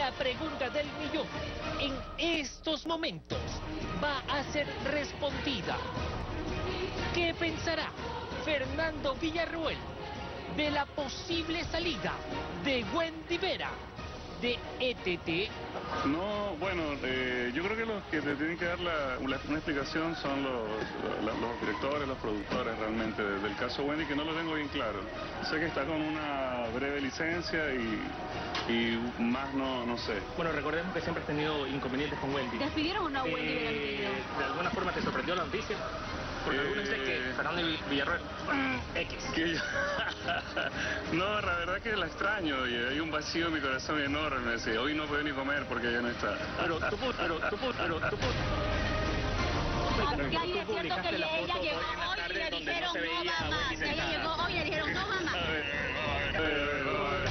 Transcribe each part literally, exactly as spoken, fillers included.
La pregunta del millón en estos momentos va a ser respondida. ¿Qué pensará Fernando Villarroel de la posible salida de Wendy Vera de E T T? No, bueno, eh, yo creo que los que te tienen que dar la, una, una explicación son los, los, los directores, los productores realmente de, del caso Wendy, que no lo tengo bien claro. Sé que está con una breve licencia y, y más no, no sé. Bueno, recordemos que siempre has tenido inconvenientes con Wendy. ¿Despidieron o no a Wendy Eh, Vera? ¿De alguna forma te sorprendió la noticia? Porque Eh, algunos dicen que Fernando Villarroel, X. Que yo... No, la verdad que la extraño y hay un vacío en mi corazón enorme. Sí, hoy no puedo ni comer porque ella no está. Pero tú, pero tú, pero tú, Aunque ahí es cierto que ella llegó hoy y le dijeron no va más. Ella llegó hoy y le dijeron no va más. A ver, a ver, a ver, a ver.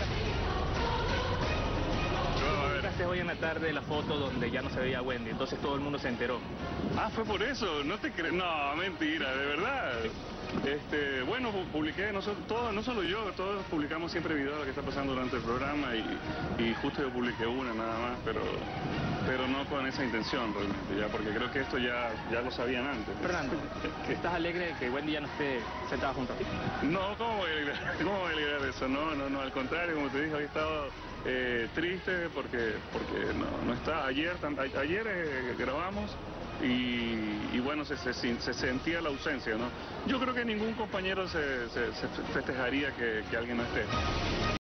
Publicaste hoy en la tarde la foto donde ya no se veía a Wendy, entonces todo el mundo se enteró. Ah, fue por eso, no te crees, no, mentira, de verdad. Este, bueno, publiqué, no, so, todo, no solo yo, todos publicamos siempre videos de lo que está pasando durante el programa y, y justo yo publiqué una nada más, pero, pero no con esa intención realmente, ya, porque creo que esto ya, ya lo sabían antes. Fernando, ¿estás alegre de que Wendy ya no esté sentada junto a ti? No, ¿cómo voy a alegrar, cómo voy a alegrar eso? No, no, no, al contrario, como te dije, hoy he estado eh, triste porque, porque no, no está. Ayer, tan, a, ayer eh, grabamos y, y bueno, se, se, se sentía la ausencia, ¿no? Yo creo que ningún compañero se, se, se festejaría que, que alguien no esté.